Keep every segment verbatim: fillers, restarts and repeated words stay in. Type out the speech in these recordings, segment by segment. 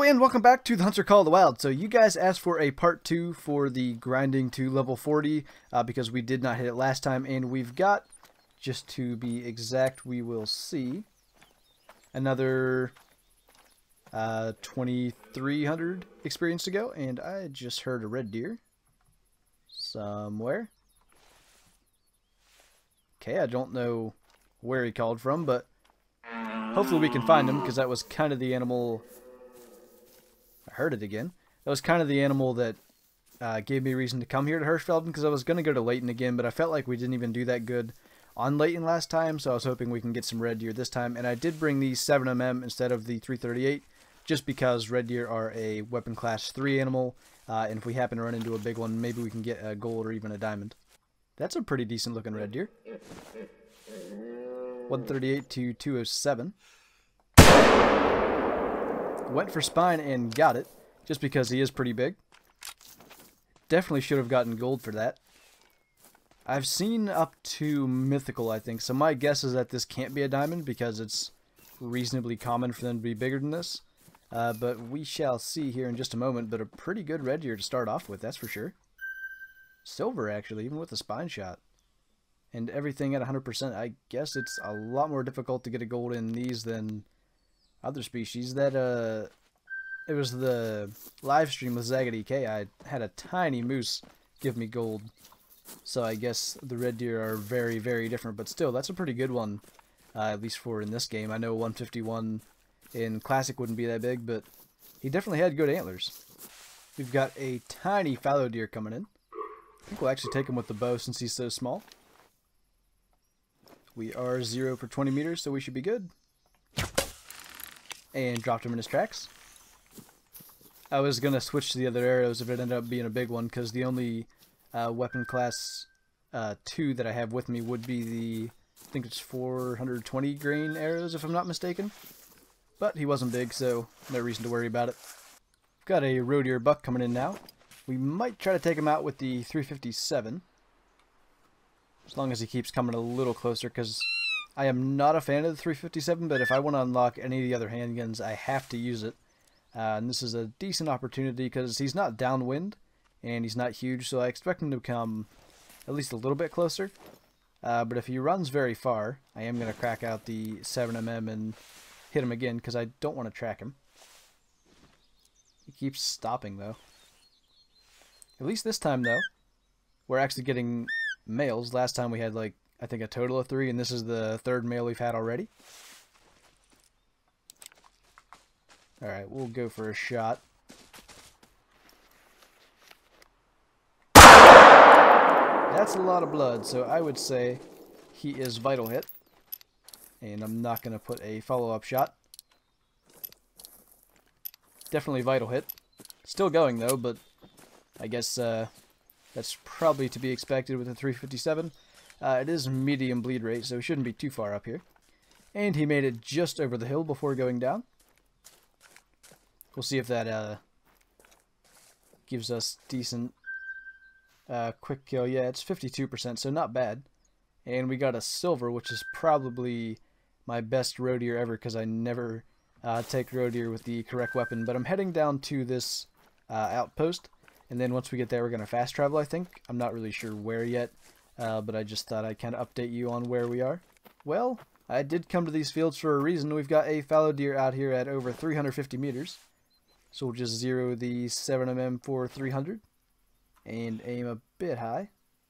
And welcome back to the Hunter Call of the Wild. So you guys asked for a part two for the grinding to level forty uh, because we did not hit it last time, and we've got, just to be exact, we will see another uh, twenty-three hundred experience to go, and I just heard a red deer somewhere. Okay, I don't know where he called from, but hopefully we can find him, because that was kind of the animal... I heard it again. That was kind of the animal that uh, gave me reason to come here to Hirschfelden, because I was going to go to Layton again, but I felt like we didn't even do that good on Layton last time, so I was hoping we can get some red deer this time. And I did bring the seven M M instead of the three thirty-eight, just because red deer are a weapon class three animal, uh, and if we happen to run into a big one, maybe we can get a gold or even a diamond. That's a pretty decent looking red deer. one thirty-eight to two oh seven. Went for spine and got it, just because he is pretty big. Definitely should have gotten gold for that. I've seen up to mythical, I think, so my guess is that this can't be a diamond, because it's reasonably common for them to be bigger than this. Uh, but we shall see here in just a moment, but a pretty good red deer to start off with, that's for sure. Silver, actually, even with a spine shot. And everything at one hundred percent. I guess it's a lot more difficult to get a gold in these than other species. That, uh, it was the live stream with ZagadEK. I had a tiny moose give me gold. So I guess the red deer are very, very different. But still, that's a pretty good one, uh, at least for in this game. I know one fifty-one in Classic wouldn't be that big, but he definitely had good antlers. We've got a tiny fallow deer coming in. I think we'll actually take him with the bow since he's so small. We are zero for twenty meters, so we should be good. And dropped him in his tracks. I was going to switch to the other arrows if it ended up being a big one, because the only uh, weapon class uh, two that I have with me would be the, I think it's four hundred twenty grain arrows, if I'm not mistaken. But he wasn't big, so no reason to worry about it. Got a roe deer buck coming in now. We might try to take him out with the three fifty-seven. As long as he keeps coming a little closer, because I am not a fan of the three fifty-seven, but if I want to unlock any of the other handguns, I have to use it. Uh, and this is a decent opportunity, because he's not downwind, and he's not huge, so I expect him to come at least a little bit closer. Uh, but if he runs very far, I am going to crack out the seven M M and hit him again, because I don't want to track him. He keeps stopping, though. At least this time, though, we're actually getting males. Last time we had, like, I think a total of three, and this is the third male we've had already. Alright, we'll go for a shot. That's a lot of blood, so I would say he is vital hit. And I'm not going to put a follow-up shot. Definitely vital hit. Still going, though, but I guess uh, that's probably to be expected with a three fifty-seven. Uh, it is medium bleed rate, so he shouldn't be too far up here. And he made it just over the hill before going down. We'll see if that uh, gives us decent uh, quick kill. Yeah, it's fifty-two percent, so not bad. And we got a silver, which is probably my best roe deer ever, because I never uh, take roe deer with the correct weapon. But I'm heading down to this uh, outpost, and then once we get there, we're going to fast travel, I think. I'm not really sure where yet. Uh, but I just thought I'd kind of update you on where we are. Well, I did come to these fields for a reason. We've got a fallow deer out here at over three hundred fifty meters. So we'll just zero the seven M M for three hundred. And aim a bit high.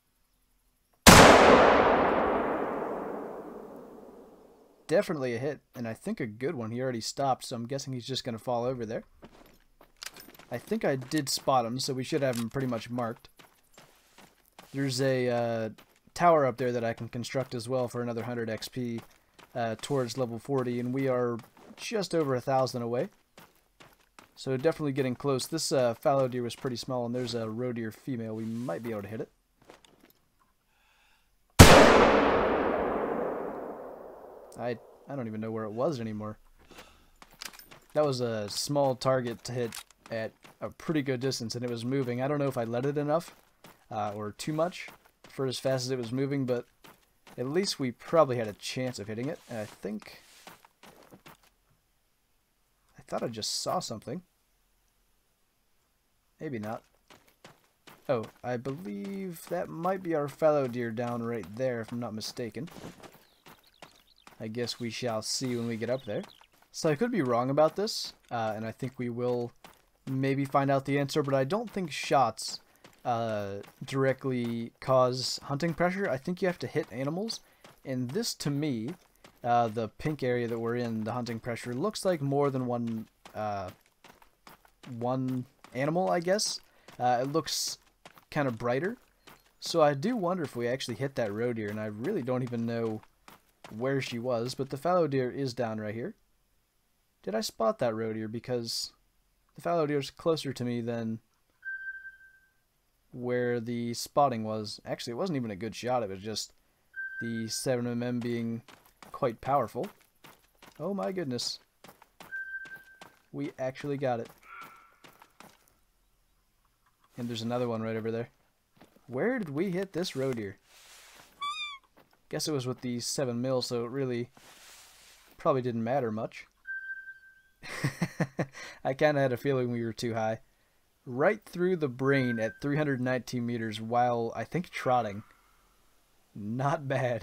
Definitely a hit, and I think a good one. He already stopped, so I'm guessing he's just going to fall over there. I think I did spot him, so we should have him pretty much marked. There's a uh, tower up there that I can construct as well for another one hundred X P uh, towards level forty, and we are just over a thousand away. So definitely getting close. This uh, fallow deer was pretty small, and there's a roe deer female. We might be able to hit it. I, I don't even know where it was anymore. That was a small target to hit at a pretty good distance, and it was moving. I don't know if I let it enough. Uh, or too much for as fast as it was moving, but at least we probably had a chance of hitting it. And I think... I thought I just saw something. Maybe not. Oh, I believe that might be our fallow deer down right there, if I'm not mistaken. I guess we shall see when we get up there. So I could be wrong about this, uh, and I think we will maybe find out the answer, but I don't think shots uh, directly cause hunting pressure. I think you have to hit animals, and this to me, uh, the pink area that we're in, the hunting pressure, looks like more than one, uh, one animal, I guess. Uh, it looks kind of brighter, so I do wonder if we actually hit that roe deer, and I really don't even know where she was, but the fallow deer is down right here. Did I spot that roe deer? Because the fallow deer is closer to me than where the spotting was. Actually, it wasn't even a good shot. It was just the seven M M being quite powerful. Oh my goodness. We actually got it. And there's another one right over there. Where did we hit this roe deer? Guess it was with the seven mil, so it really probably didn't matter much. I kind of had a feeling we were too high. Right through the brain at three hundred nineteen meters while, I think, trotting. Not bad.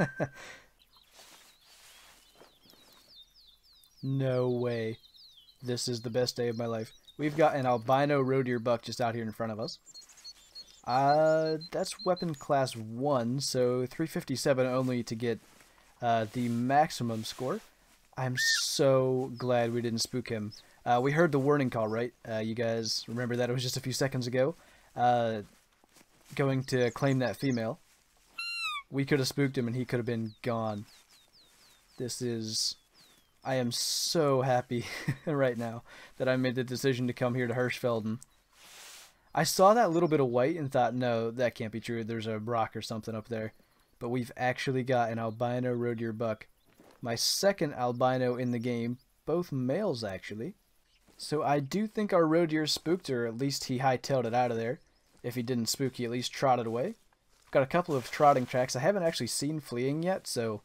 No way. This is the best day of my life. We've got an albino roe deer buck just out here in front of us. Uh, that's weapon class one, so three fifty-seven only to get uh, the maximum score. I'm so glad we didn't spook him. Uh, we heard the warning call, right? Uh, you guys remember that? It was just a few seconds ago. Uh, going to claim that female. We could have spooked him and he could have been gone. This is... I am so happy right now that I made the decision to come here to Hirschfelden. I saw that little bit of white and thought, no, that can't be true. There's a rock or something up there. But we've actually got an albino roe deer buck. My second albino in the game. Both males, actually. So I do think our roe deer spooked, or at least he hightailed it out of there. If he didn't spook, he at least trotted away. Got a couple of trotting tracks. I haven't actually seen fleeing yet, so...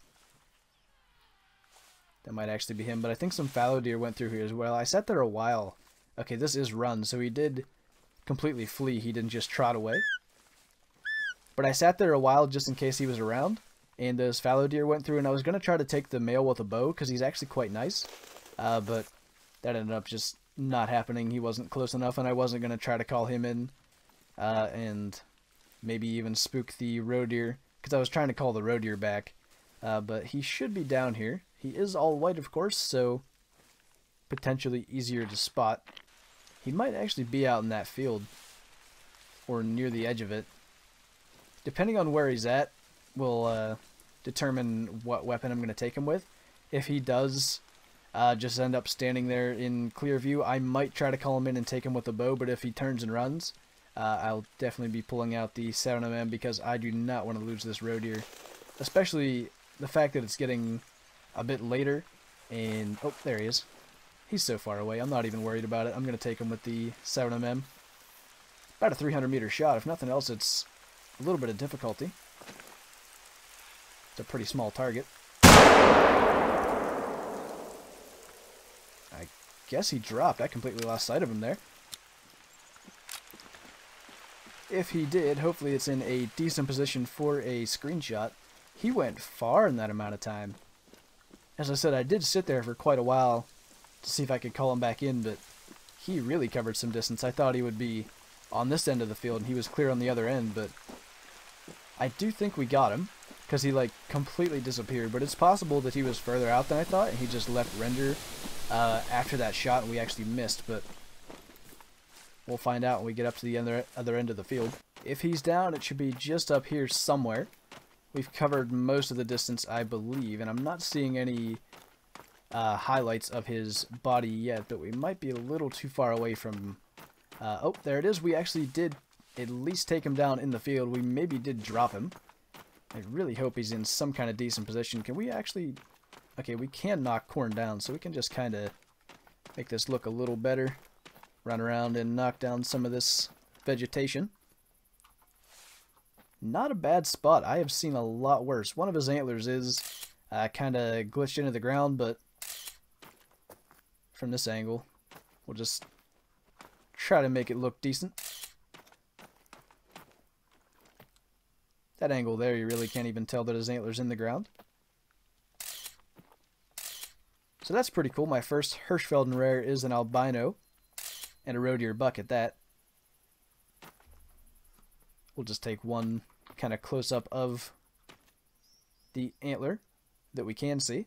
that might actually be him, but I think some fallow deer went through here as well. I sat there a while. Okay, this is run, so he did completely flee. He didn't just trot away. But I sat there a while just in case he was around, and those fallow deer went through, and I was going to try to take the male with a bow, because he's actually quite nice. Uh, but that ended up just not happening. He wasn't close enough, and I wasn't going to try to call him in, uh, and maybe even spook the roe deer, because I was trying to call the roe deer back. Uh, but he should be down here. He is all white, of course, so potentially easier to spot. He might actually be out in that field, or near the edge of it. Depending on where he's at, will uh, determine what weapon I'm going to take him with. If he does uh, just end up standing there in clear view, I might try to call him in and take him with a bow, but if he turns and runs, uh, I'll definitely be pulling out the seven M M because I do not want to lose this roe deer. Especially the fact that it's getting a bit later, and oh, there he is. He's so far away. I'm not even worried about it. I'm going to take him with the seven M M. About a three hundred meter shot. If nothing else, it's a little bit of difficulty. It's a pretty small target. I guess he dropped. I completely lost sight of him there. If he did, hopefully it's in a decent position for a screenshot. He went far in that amount of time. As I said, I did sit there for quite a while to see if I could call him back in, but he really covered some distance. I thought he would be on this end of the field, and he was clear on the other end, but I do think we got him, because he, like, completely disappeared. But it's possible that he was further out than I thought, and he just left render uh, after that shot, and we actually missed, but we'll find out when we get up to the other, other end of the field. If he's down, it should be just up here somewhere. We've covered most of the distance, I believe, and I'm not seeing any uh, highlights of his body yet, but we might be a little too far away from... Uh, oh, there it is. We actually did at least take him down in the field. We maybe did drop him. I really hope he's in some kind of decent position. Can we actually... Okay, we can knock corn down, so we can just kind of make this look a little better. Run around and knock down some of this vegetation. Not a bad spot. I have seen a lot worse. One of his antlers is uh, kind of glitched into the ground, but from this angle, we'll just try to make it look decent. That angle there, you really can't even tell that his antler's in the ground. So that's pretty cool. My first Hirschfelden rare is an albino, and a roe deer buck at that. We'll just take one kind of close-up of the antler that we can see.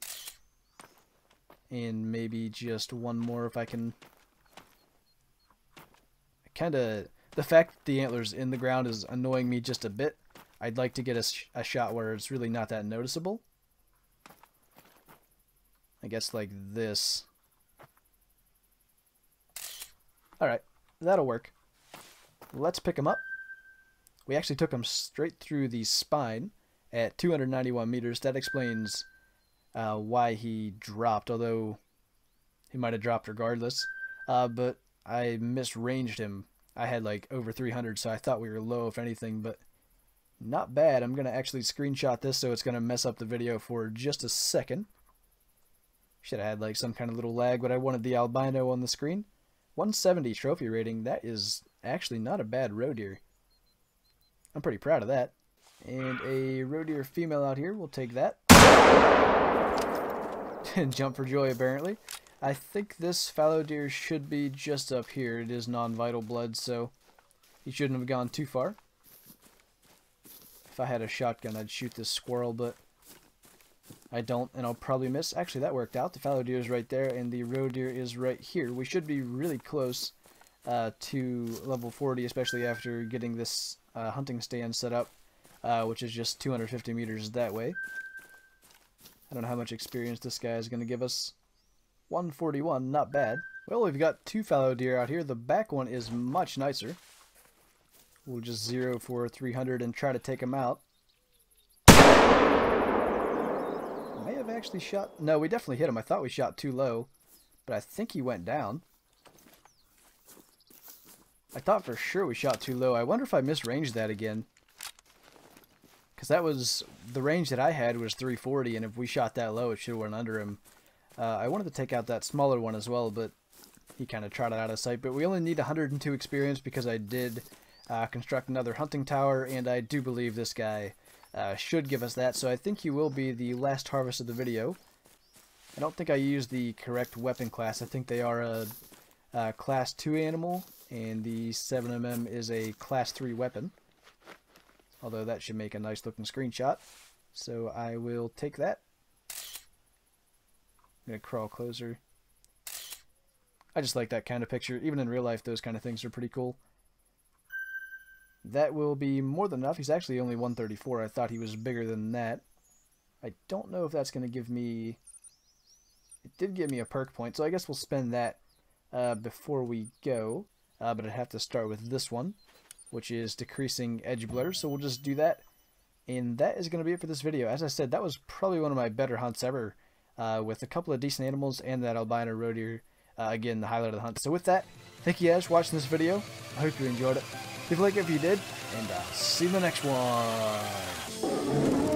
And maybe just one more if I can. Kind of, the fact that the antler's in the ground is annoying me just a bit. I'd like to get a, sh a shot where it's really not that noticeable. I guess like this. Alright, that'll work. Let's pick him up. We actually took him straight through the spine at two hundred ninety-one meters. That explains uh, why he dropped, although he might have dropped regardless. Uh, but I misranged him. I had like over three hundred, so I thought we were low if anything, but not bad. I'm going to actually screenshot this, so it's going to mess up the video for just a second. Should have had like some kind of little lag, but I wanted the albino on the screen. one seventy trophy rating. That is actually not a bad roe deer. I'm pretty proud of that. And a roe deer female out here. We'll take that. And jump for joy, apparently. I think this fallow deer should be just up here. It is non-vital blood, so he shouldn't have gone too far. If I had a shotgun, I'd shoot this squirrel, but I don't, and I'll probably miss. Actually, that worked out. The fallow deer is right there, and the roe deer is right here. We should be really close uh, to level forty, especially after getting this uh, hunting stand set up, uh, which is just two hundred fifty meters that way. I don't know how much experience this guy is going to give us. one forty-one, not bad. Well, we've got two fallow deer out here. The back one is much nicer. We'll just zero for three hundred and try to take him out. May have actually shot... No, we definitely hit him. I thought we shot too low, but I think he went down. I thought for sure we shot too low. I wonder if I misranged that again. Because that was... The range that I had was three forty, and if we shot that low, it should have went under him. Uh, I wanted to take out that smaller one as well, but he kind of trotted out of sight. But we only need one hundred two experience because I did uh, construct another hunting tower, and I do believe this guy uh, should give us that. So I think he will be the last harvest of the video. I don't think I used the correct weapon class. I think they are a, a class two animal, and the seven M M is a class three weapon. Although that should make a nice looking screenshot. So I will take that. I'm going to crawl closer. I just like that kind of picture. Even in real life, those kind of things are pretty cool. That will be more than enough. He's actually only one thirty-four. I thought he was bigger than that. I don't know if that's going to give me... It did give me a perk point, so I guess we'll spend that uh, before we go. Uh, but I'd have to start with this one, which is decreasing edge blur. So we'll just do that. And that is going to be it for this video. As I said, that was probably one of my better hunts ever. Uh, with a couple of decent animals and that albino roe deer, uh, again, the highlight of the hunt. So with that, thank you guys for watching this video. I hope you enjoyed it. Leave a like if you did, and I'll see you in the next one.